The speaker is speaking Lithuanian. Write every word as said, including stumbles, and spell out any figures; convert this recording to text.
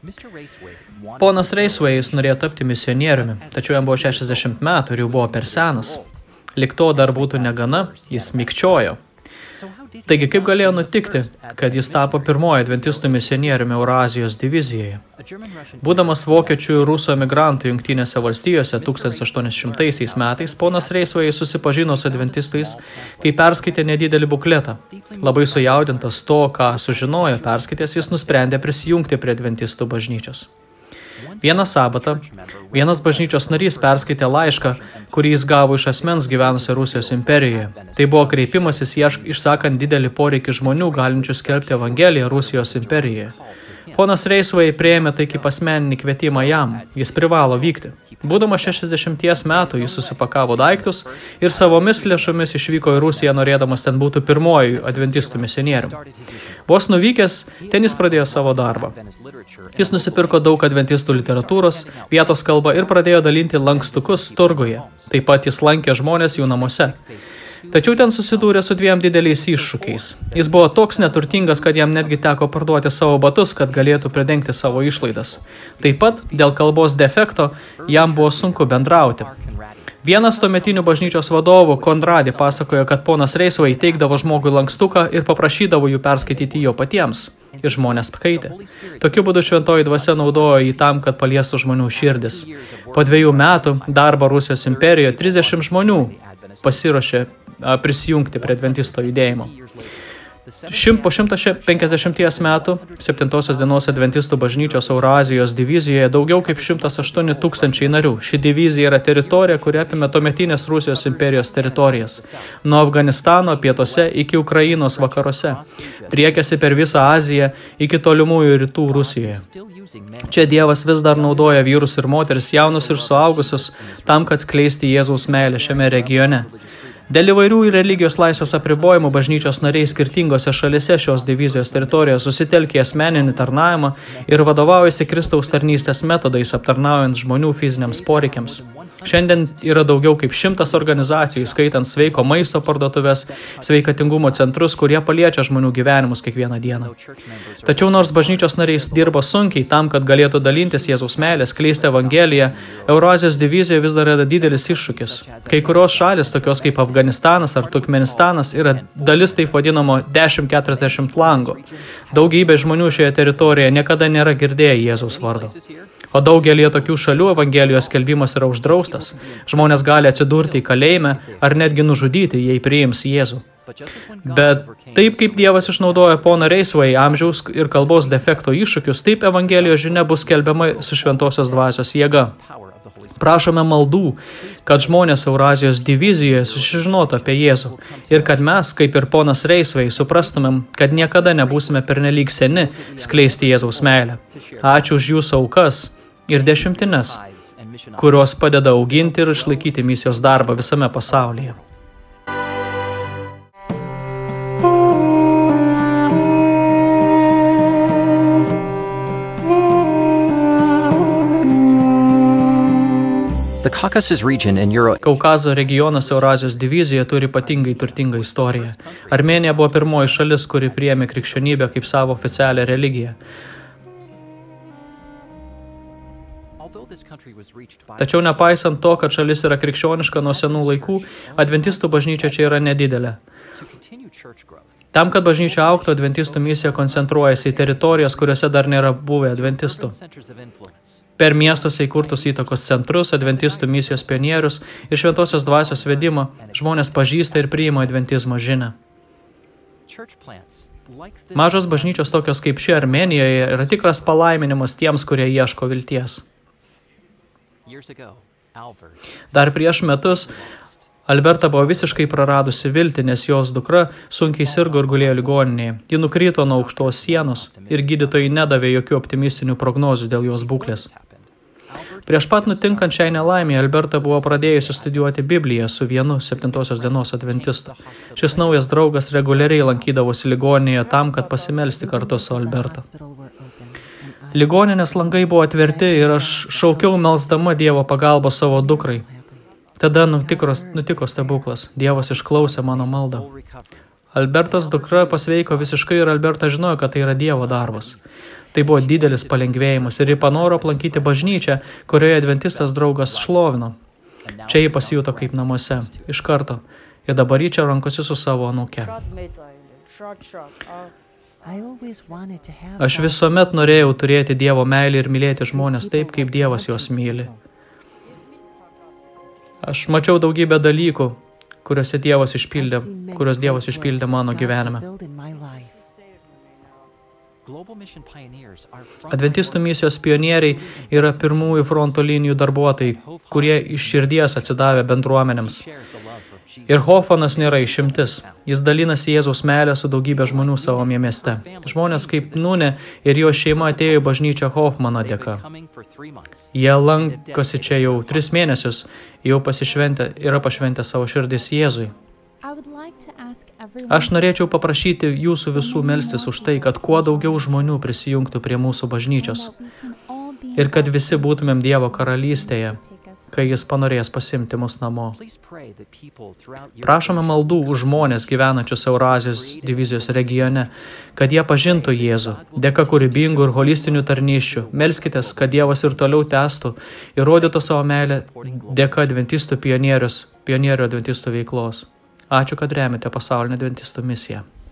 Ponas Raceway'is norėjo tapti misionieriumi, tačiau jam buvo šešiasdešimt metų ir jau buvo per senas. Lyg to dar būtų negana, jis mikčiojo. Taigi, kaip galėjo nutikti, kad jis tapo pirmoji adventistų misionieriumi Eurazijos divizijoje? Būdamas vokiečių ir rusų emigrantų Jungtinėse valstijose tūkstantis aštuoni šimtaisiais metais, ponas Raceway'is susipažino su adventistais, kai perskaitė nedidelį bukletą. Labai sujaudintas to, ką sužinojo perskaitęs, jis nusprendė prisijungti prie adventistų bažnyčios. Vieną sabatą, vienas bažnyčios narys perskaitė laišką, kurį jis gavo iš asmens gyvenusio Rusijos imperijoje. Tai buvo kreipimasis išsakant didelį poreikį žmonių, galinčių skelbti Evangeliją Rusijos imperijoje. Ponas Raceway priėmė tai kaip asmeninį kvietimą jam. Jis privalo vykti. Būdamas šešiasdešimties metų, jis susipakavo daiktus ir savomis lėšomis išvyko į Rusiją, norėdamas ten būtų pirmoji adventistų misionierių. Vos nuvykęs, ten jis pradėjo savo darbą. Jis nusipirko daug adventistų literatūros, vietos kalbą ir pradėjo dalinti lankstukus turguje. Taip pat jis lankė žmonės jų namuose. Tačiau ten susidūrė su dviem dideliais iššūkiais. Jis buvo toks neturtingas, kad jam netgi teko parduoti savo batus, kad galėtų pridengti savo išlaidas. Taip pat, dėl kalbos defekto, jam buvo sunku bendrauti. Vienas tuometinių bažnyčios vadovų, Konradį, pasakojo, kad ponas Raceway teikdavo žmogui lankstuką ir paprašydavo jų perskaityti jo patiems. Ir žmonės skaitė. Tokiu būdu šventoji dvasia naudojo jį tam, kad paliestų žmonių širdis. Po dviejų metų darbo Rusijos imperijoje trisdešimt žmonių pasiruošė prisijungti prie adventisto judėjimo. Po šimto penkiasdešimties metų septintosios dienos adventistų bažnyčios Eurazijos divizijoje daugiau kaip šimtas aštuoni tūkstančiai narių. Ši divizija yra teritorija, kuri apima tuometinės Rusijos imperijos teritorijas. Nuo Afganistano pietuose iki Ukrainos vakaruose. Driekiasi per visą Aziją iki tolimųjų rytų Rusijoje. Čia Dievas vis dar naudoja vyrus ir moteris, jaunus ir suaugusius, tam, kad skleisti Jėzaus meilę šiame regione. Dėl įvairių religijos laisvės apribojimų bažnyčios nariai skirtingose šalise šios divizijos teritorijoje susitelkė asmeninį tarnavimą ir vadovaujasi Kristaus tarnystės metodais aptarnaujant žmonių fiziniams poreikiams. Šiandien yra daugiau kaip šimtas organizacijų, skaitant sveiko maisto parduotuves, sveikatingumo centrus, kurie paliečia žmonių gyvenimus kiekvieną dieną. Tačiau nors bažnyčios nariai dirbo sunkiai tam, kad galėtų dalintis Jėzaus meilės, skleisti Evangeliją, Eurazijos divizijoje vis dar yra didelis iššūkis. Kai kurios šalis, tokios kaip Afganistanas ar Turkmenistanas, yra dalis taip vadinamo dešimt keturiasdešimt lango. Daugybė žmonių šioje teritorijoje niekada nėra girdėję Jėzaus vardo. O daugelį tokių šalių Evangelijos skelbimas yra uždraustas. Žmonės gali atsidurti į kalėjime ar netgi nužudyti, jei priims Jėzų. Bet taip kaip Dievas išnaudoja poną Raceway amžiaus ir kalbos defekto iššūkius, taip Evangelijos žinia bus skelbiama su šventosios dvasios jėga. Prašome maldų, kad žmonės Eurazijos divizijoje susižinotų apie Jėzų ir kad mes, kaip ir ponas Raceway, suprastumėm, kad niekada nebūsime pernelyg seni skleisti Jėzaus meilę. Ačiū už jūsų aukas ir dešimtines, kurios padeda auginti ir išlaikyti misijos darbą visame pasaulyje. Kaukazo regionas Eurazijos divizijoje turi ypatingai turtingą istoriją. Armėnija buvo pirmoji šalis, kuri priėmė krikščionybę kaip savo oficialią religiją. Tačiau nepaisant to, kad šalis yra krikščioniška nuo senų laikų, adventistų bažnyčia čia yra nedidelė. Tam, kad bažnyčia augtų, adventistų misija koncentruojasi į teritorijas, kuriuose dar nėra buvę adventistų. Per miestuose įkurtus įtakos centrus, adventistų misijos pionierius ir šventosios dvasios vedimą žmonės pažįsta ir priima adventizmo žinią. Mažos bažnyčios tokios kaip ši Armėnijoje yra tikras palaiminimas tiems, kurie ieško vilties. Dar prieš metus Alberta buvo visiškai praradusi viltį, nes jos dukra sunkiai sirgo ir gulėjo ligoninėje. Ji nukrito nuo aukštos sienos ir gydytojai nedavė jokių optimistinių prognozių dėl jos būklės. Prieš pat nutinkant šiai nelaimei, Alberta buvo pradėjusi studijuoti Bibliją su vienu septintosios dienos adventistu. Šis naujas draugas reguliariai lankydavosi ligoninėje tam, kad pasimelsti kartu su Alberta. Ligoninės langai buvo atverti ir aš šaukiau melsdama Dievo pagalbą savo dukrai. Tada nutiko, nutiko stebuklas. Dievas išklausė mano maldą. Albertas dukra pasveiko visiškai ir Alberta žinojo, kad tai yra Dievo darbas. Tai buvo didelis palengvėjimas ir ji panoro aplankyti bažnyčią, kurioje adventistas draugas šlovino. Čia ji pasijuto kaip namuose, iš karto. Ir dabar ji čia rankosi su savo anūke. Aš visuomet norėjau turėti Dievo meilę ir mylėti žmonės taip, kaip Dievas juos myli. Aš mačiau daugybę dalykų, kuriuose Dievas išpildė, kuriuos Dievas išpildė mano gyvenime. Adventistų misijos pionieriai yra pirmųjų fronto linijų darbuotojai, kurie iš širdies atsidavė bendruomenėms. Ir Hoffmanas nėra išimtis. Jis dalinasi Jėzaus meilę su daugybė žmonių savo mieste. Žmonės kaip Nūnė ir jo šeima atėjo į bažnyčią Hoffmano dėka. Jie lankosi čia jau tris mėnesius, jau pasišventę, yra pašventę savo širdis Jėzui. Aš norėčiau paprašyti jūsų visų melstis už tai, kad kuo daugiau žmonių prisijungtų prie mūsų bažnyčios ir kad visi būtumėm Dievo karalystėje, kai jis panorės pasimti mus namo. Prašome maldų už žmonės gyvenančius Eurazijos divizijos regione, kad jie pažintų Jėzų, dėka kūrybingų ir holistinių tarnysčių. Melskitės, kad Dievas ir toliau tęstų ir rodytų savo meilę dėka adventistų pionierius, pionierių adventistų veiklos. Ačiū, kad remiate pasaulinę adventistų misiją.